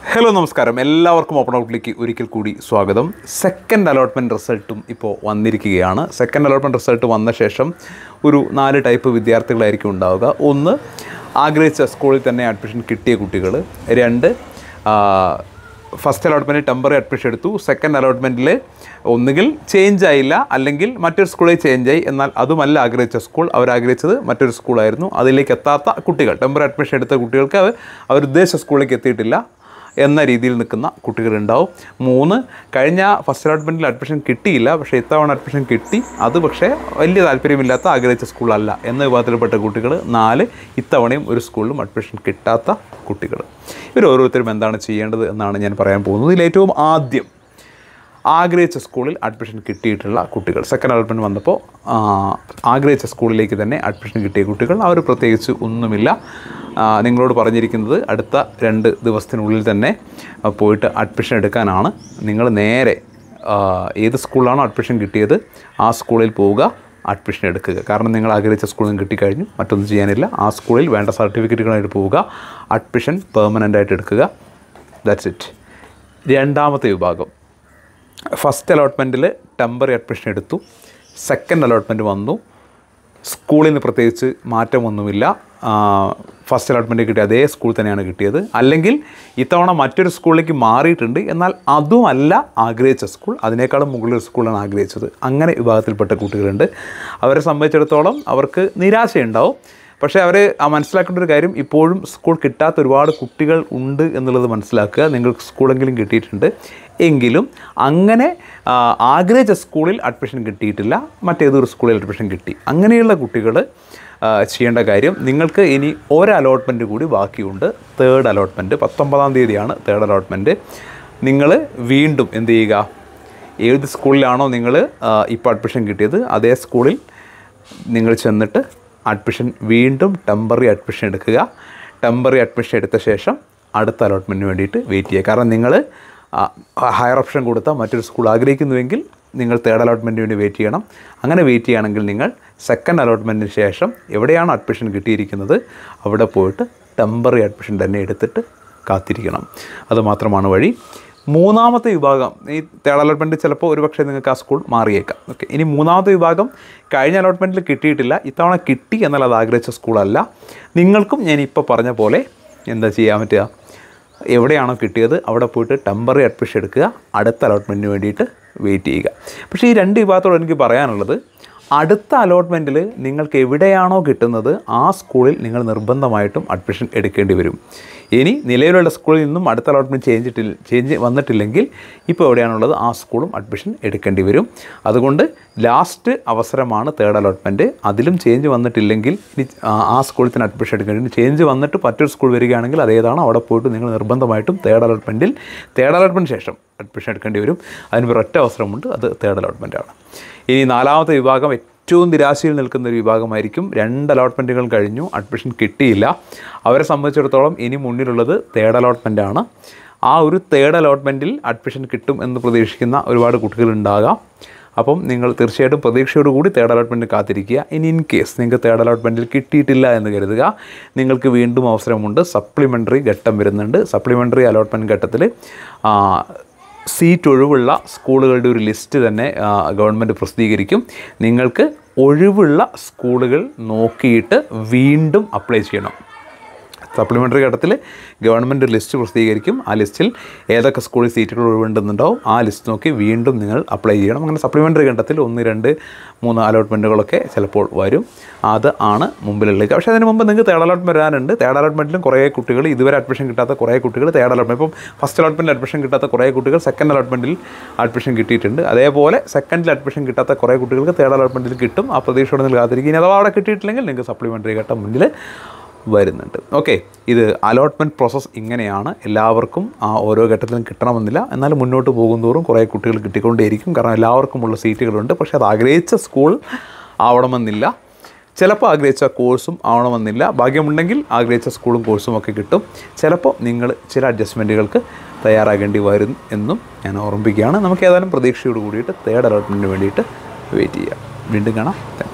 Hello നമസ്കാരം, എല്ലാവർക്കും open ഔട്ടിലേക്ക് ഒരിക്കൽ കൂടി സ്വാഗതം. സെക്കൻഡ് അലോട്ട്മെൻറ്റ് റിസൾട്ടും ഇപ്പോൾ വന്നിരിക്കുകയാണ്. സെക്കൻഡ് അലോട്ട്മെൻറ്റ് റിസൾട്ട് വന്ന ശേഷം ഒരു 4 ടൈപ്പ് വിദ്യാർത്ഥികളായിരിക്കും ഉണ്ടാവുക. ഒന്ന്, ആഗ്രഹിച്ച സ്കൂളിൽ തന്നെ അഡ്മിഷൻ കിട്ടിയ കുട്ടികൾ. 2, ഫസ്റ്റ് അലോട്ട്മെൻറ്റിൽ ടെമ്പററി അഡ്മിഷൻ എടുത്തു. സെക്കൻഡ് അലോട്ട്മെൻറ്റിൽ ഒന്നുകിൽ ചേഞ്ച് ആയില്ല, അല്ലെങ്കിൽ മറ്റൊരു സ്കൂളിൽ ചേഞ്ചായി. എന്നാൽ അതുമല്ല ആഗ്രഹിച്ച സ്കൂൾ, അവരാഗ്രഹിച്ചത് മറ്റൊരു സ്കൂളായിരുന്നു. അതിലേക്ക് എത്താത്ത കുട്ടികൾ, ടെമ്പററി അഡ്മിഷൻ എടുത്ത കുട്ടികൾക്ക് അവരുദ്ദേശിച്ച സ്കൂളിലേക്ക് എത്തിയിട്ടില്ല എന്ന രീതിയിൽ നിൽക്കുന്ന കുട്ടികളുണ്ടാവും. 3, കഴിഞ്ഞ ഫസ്റ്റ് അലോട്ട്മെൻറ്റിൽ അഡ്മിഷൻ കിട്ടിയില്ല, പക്ഷേ ഇത്തവണ അഡ്മിഷൻ കിട്ടി, അത് പക്ഷേ വലിയ താല്പര്യമില്ലാത്ത ആഗ്രഹിച്ച സ്കൂളല്ല എന്ന വിഭാഗത്തിൽപ്പെട്ട കുട്ടികൾ. 4, ഇത്തവണയും ഒരു സ്കൂളിലും അഡ്മിഷൻ കിട്ടാത്ത കുട്ടികൾ. ഇവർ ഓരോരുത്തരും എന്താണ് ചെയ്യേണ്ടത് എന്നാണ് ഞാൻ പറയാൻ പോകുന്നത്. ഇതിൽ ഏറ്റവും ആദ്യം ആഗ്രഹിച്ച സ്കൂളിൽ അഡ്മിഷൻ കിട്ടിയിട്ടുള്ള കുട്ടികൾ. സെക്കൻഡ് അലോട്ട്മെൻറ്റ് വന്നപ്പോൾ ആഗ്രഹിച്ച സ്കൂളിലേക്ക് തന്നെ അഡ്മിഷൻ കിട്ടിയ കുട്ടികൾ, അവർ പ്രത്യേകിച്ച് ഒന്നുമില്ല. നിങ്ങളോട് പറഞ്ഞിരിക്കുന്നത് അടുത്ത 2 ദിവസത്തിനുള്ളിൽ തന്നെ പോയിട്ട് അഡ്മിഷൻ എടുക്കാനാണ്. നിങ്ങൾ നേരെ ഏത് സ്കൂളിലാണോ അഡ്മിഷൻ കിട്ടിയത് ആ സ്കൂളിൽ പോവുക, അഡ്മിഷൻ എടുക്കുക. കാരണം നിങ്ങൾ ആഗ്രഹിച്ച സ്കൂളിൽ നിന്ന് കിട്ടിക്കഴിഞ്ഞു, മറ്റൊന്നും ചെയ്യാനില്ല. ആ സ്കൂളിൽ വേണ്ട സർട്ടിഫിക്കറ്റുകളായിട്ട് പോവുക, അഡ്മിഷൻ പെർമനൻ്റായിട്ട് എടുക്കുക. That's it. രണ്ടാമത്തെ വിഭാഗം, ഫസ്റ്റ് അലോട്ട്മെൻറ്റിൽ ടെമ്പററി അഡ്മിഷൻ എടുത്തു. സെക്കൻഡ് അലോട്ട്മെൻറ്റ് വന്നു, സ്കൂളിൽ നിന്ന് പ്രത്യേകിച്ച് മാറ്റമൊന്നുമില്ല. ഫസ്റ്റ് അലോട്ട്മെൻറ്റ് കിട്ടിയ അതേ സ്കൂൾ തന്നെയാണ് കിട്ടിയത്. അല്ലെങ്കിൽ ഇത്തവണ മറ്റൊരു സ്കൂളിലേക്ക് മാറിയിട്ടുണ്ട്, എന്നാൽ അതുമല്ല ആഗ്രഹിച്ച സ്കൂൾ, അതിനേക്കാളും മുകളിലൊരു സ്കൂളാണ് ആഗ്രഹിച്ചത്. അങ്ങനെ വിഭാഗത്തിൽപ്പെട്ട കുട്ടികളുണ്ട്. അവരെ സംബന്ധിച്ചിടത്തോളം അവർക്ക് നിരാശയുണ്ടാവും. പക്ഷേ അവർ മനസ്സിലാക്കേണ്ട ഒരു കാര്യം, ഇപ്പോഴും സ്കൂൾ കിട്ടാത്ത ഒരുപാട് കുട്ടികൾ ഉണ്ട് എന്നുള്ളത് മനസ്സിലാക്കുക. നിങ്ങൾക്ക് സ്കൂളെങ്കിലും കിട്ടിയിട്ടുണ്ട് എങ്കിലും അങ്ങനെ ആഗ്രഹിച്ച സ്കൂളിൽ അഡ്മിഷൻ കിട്ടിയിട്ടില്ല, മറ്റേതൊരു സ്കൂളിൽ അഡ്മിഷൻ കിട്ടി. അങ്ങനെയുള്ള കുട്ടികൾ ചെയ്യേണ്ട കാര്യം, നിങ്ങൾക്ക് ഇനി ഒരു അലോട്ട്മെൻറ്റ് കൂടി ബാക്കിയുണ്ട്. തേർഡ് അലോട്ട്മെൻറ്റ് 19-ാം തീയതിയാണ് തേർഡ് അലോട്ട്മെൻറ്റ്. നിങ്ങൾ വീണ്ടും എന്ത് ചെയ്യുക, ഏത് സ്കൂളിലാണോ നിങ്ങൾ ഇപ്പോൾ അഡ്മിഷൻ കിട്ടിയത് അതേ സ്കൂളിൽ നിങ്ങൾ ചെന്നിട്ട് അഡ്മിഷൻ വീണ്ടും ടെമ്പററി അഡ്മിഷൻ എടുക്കുക. ടെമ്പററി അഡ്മിഷൻ എടുത്ത ശേഷം അടുത്ത അലോട്ട്മെൻറ്റിന് വേണ്ടിയിട്ട് വെയിറ്റ് ചെയ്യുക. കാരണം നിങ്ങൾ ഹയർ ഓപ്ഷൻ കൊടുത്ത മറ്റൊരു സ്കൂൾ ആഗ്രഹിക്കുന്നുവെങ്കിൽ നിങ്ങൾ തേർഡ് അലോട്ട്മെൻറ്റിന് വേണ്ടി വെയിറ്റ് ചെയ്യണം. അങ്ങനെ വെയിറ്റ് ചെയ്യുകയാണെങ്കിൽ നിങ്ങൾ സെക്കൻഡ് അലോട്ട്മെൻറ്റിന് ശേഷം എവിടെയാണ് അഡ്മിഷൻ കിട്ടിയിരിക്കുന്നത് അവിടെ പോയിട്ട് ടെമ്പററി അഡ്മിഷൻ തന്നെ എടുത്തിട്ട് കാത്തിരിക്കണം. അതുമാത്രമാണ് വഴി. മൂന്നാമത്തെ വിഭാഗം, ഈ തേർഡ് അലോട്ട്മെൻറ്റ് ചിലപ്പോൾ ഒരുപക്ഷെ നിങ്ങൾക്ക് ആ സ്കൂൾ മാറിയേക്കാം. ഓക്കെ, ഇനി മൂന്നാമത്തെ വിഭാഗം, കഴിഞ്ഞ അലോട്ട്മെൻറ്റിൽ കിട്ടിയിട്ടില്ല, ഇത്തവണ കിട്ടി എന്നാൽ അത് ആഗ്രഹിച്ച സ്കൂളല്ല. നിങ്ങൾക്കും ഞാൻ ഇപ്പോൾ പറഞ്ഞ പോലെ എന്താ ചെയ്യാൻ പറ്റുക, എവിടെയാണോ കിട്ടിയത് അവിടെ പോയിട്ട് ടെമ്പററി അഡ്മിഷൻ എടുക്കുക, അടുത്ത അലോട്ട്മെൻറ്റിന് വേണ്ടിയിട്ട് വെയിറ്റ് ചെയ്യുക. പക്ഷേ ഈ 2 വിഭാഗത്തോട് എനിക്ക് പറയാനുള്ളത്, അടുത്ത അലോട്ട്മെൻറ്റിൽ നിങ്ങൾക്ക് എവിടെയാണോ കിട്ടുന്നത് ആ സ്കൂളിൽ നിങ്ങൾ നിർബന്ധമായിട്ടും അഡ്മിഷൻ എടുക്കേണ്ടി വരും. ഇനി നിലവിലുള്ള സ്കൂളിൽ നിന്നും അടുത്ത അലോട്ട്മെൻറ്റ് ചേഞ്ച് വന്നിട്ടില്ലെങ്കിൽ ഇപ്പോൾ എവിടെയാണുള്ളത് ആ സ്കൂളും അഡ്മിഷൻ എടുക്കേണ്ടി വരും. അതുകൊണ്ട് ലാസ്റ്റ് അവസരമാണ് തേർഡ് അലോട്ട്മെൻറ്റ്. അതിലും ചേഞ്ച് വന്നിട്ടില്ലെങ്കിൽ ഇനി ആ സ്കൂളിൽ തന്നെ അഡ്മിഷൻ എടുക്കേണ്ടി വരും. ചേഞ്ച് വന്നിട്ട് മറ്റൊരു സ്കൂൾ വരികയാണെങ്കിൽ അതേതാണോ അവിടെ പോയിട്ട് നിങ്ങൾ നിർബന്ധമായിട്ടും തേർഡ് അലോട്ട്മെൻറ്റ് ശേഷം അഡ്മിഷൻ എടുക്കേണ്ടി വരും. അതിന് ഒരൊറ്റ അവസരമുണ്ട്, അത് തേർഡ് അലോട്ട്മെൻറ്റാണ്. ഇനി 4-ാമത്തെ വിഭാഗം ഏറ്റവും നിരാശയിൽ നിൽക്കുന്ന ഒരു വിഭാഗമായിരിക്കും. 2 അലോട്ട്മെൻറ്റുകൾ കഴിഞ്ഞു, അഡ്മിഷൻ കിട്ടിയില്ല. അവരെ സംബന്ധിച്ചിടത്തോളം ഇനി മുന്നിലുള്ളത് തേർഡ് അലോട്ട്മെൻറ്റാണ്. ആ ഒരു തേർഡ് അലോട്ട്മെൻറ്റിൽ അഡ്മിഷൻ കിട്ടും എന്ന് പ്രതീക്ഷിക്കുന്ന ഒരുപാട് കുട്ടികളുണ്ടാകാം. അപ്പം നിങ്ങൾ തീർച്ചയായിട്ടും പ്രതീക്ഷയോടുകൂടി തേർഡ് അലോട്ട്മെൻറ്റ് കാത്തിരിക്കുക. ഇനി ഇൻ കേസ് നിങ്ങൾക്ക് തേർഡ് അലോട്ട്മെൻറ്റിൽ കിട്ടിയിട്ടില്ല എന്ന് കരുതുക, നിങ്ങൾക്ക് വീണ്ടും അവസരമുണ്ട്. സപ്ലിമെൻ്ററി ഘട്ടം വരുന്നുണ്ട്. സപ്ലിമെൻ്ററി അലോട്ട്മെൻറ്റ് ഘട്ടത്തിൽ സീറ്റ് ഒഴിവുള്ള സ്കൂളുകളുടെ ഒരു ലിസ്റ്റ് തന്നെ ഗവൺമെൻറ് പ്രസിദ്ധീകരിക്കും. നിങ്ങൾക്ക് ഒഴിവുള്ള സ്കൂളുകൾ നോക്കിയിട്ട് വീണ്ടും അപ്ലൈ ചെയ്യണം. സപ്ലിമെൻ്ററി ഘട്ടത്തിൽ ഗവൺമെൻറ് ലിസ്റ്റ് പ്രസിദ്ധീകരിക്കും. ആ ലിസ്റ്റിൽ ഏതൊക്കെ സ്കൂളിൽ സീറ്റുകൾ ഒഴിവുണ്ടെന്നുണ്ടാവും ആ ലിസ്റ്റ് നോക്കി വീണ്ടും നിങ്ങൾ അപ്ലൈ ചെയ്യണം. അങ്ങനെ സപ്ലിമെൻ്ററി ഘട്ടത്തിൽ 1, 2, 3 അലോട്ട്മെൻറ്റുകളൊക്കെ ചിലപ്പോൾ വരും. അത് ആണ് മുമ്പിലുള്ളത്. പക്ഷേ അതിന് മുമ്പ് നിങ്ങൾക്ക് തേർഡ് അലോട്ട്മെൻറ്റ് വരാനുണ്ട്. തേർഡ് അലോട്ട്മെൻറ്റിലും കുറേ കുട്ടികൾ, ഇതുവരെ അഡ്മിഷൻ കിട്ടാത്ത കുറേ കുട്ടികൾ തേർഡ് അലോട്ട്മെൻറ്റ്, ഇപ്പം ഫസ്റ്റ് അലോട്ട്മെൻറ്റിൽ അഡ്മിഷൻ കിട്ടാത്ത കുറേ കുട്ടികൾ സെക്കൻഡ് അലോട്ട്മെൻറ്റിൽ അഡ്മിഷൻ കിട്ടിയിട്ടുണ്ട്. അതേപോലെ സെക്കൻഡിൽ അഡ്മിഷൻ കിട്ടാത്ത കുറേ കുട്ടികൾക്ക് തേർഡ് അലോട്ട്മെൻറ്റിൽ കിട്ടും. ആ പ്രതീക്ഷയോടെ നിങ്ങൾ കാത്തിരിക്കും. ഇനി അഥവാ അവിടെ കിട്ടിയിട്ടില്ലെങ്കിൽ നിങ്ങൾക്ക് സപ്ലിമെൻ്ററി ഘട്ടം മുന്നിൽ വരുന്നുണ്ട്. ഓക്കെ, ഇത് അലോട്ട്മെൻറ്റ് പ്രോസസ്സ് ഇങ്ങനെയാണ്. എല്ലാവർക്കും ഓരോ ഘട്ടത്തിലും കിട്ടണമെന്നില്ല. എന്നാൽ മുന്നോട്ട് പോകുന്തോറും കുറേ കുട്ടികൾ കിട്ടിക്കൊണ്ടേയിരിക്കും. കാരണം എല്ലാവർക്കുമുള്ള സീറ്റുകളുണ്ട്. പക്ഷേ അത് ആഗ്രഹിച്ച സ്കൂൾ ആവണമെന്നില്ല. ചിലപ്പോൾ ആഗ്രഹിച്ച കോഴ്സും ആവണമെന്നില്ല. ഭാഗ്യമുണ്ടെങ്കിൽ ആഗ്രഹിച്ച സ്കൂളും കോഴ്സും ഒക്കെ കിട്ടും. ചിലപ്പോൾ നിങ്ങൾ ചില അഡ്ജസ്റ്റ്മെൻറ്റുകൾക്ക് തയ്യാറാകേണ്ടി വരും എന്നും ഞാൻ ഓർമ്മിപ്പിക്കുകയാണ്. നമുക്ക് ഏതായാലും പ്രതീക്ഷയോട് കൂടിയിട്ട് തേർഡ് അലോട്ട്മെൻറ്റിന് വേണ്ടിയിട്ട് വെയിറ്റ് ചെയ്യാം. വീണ്ടും കാണാം.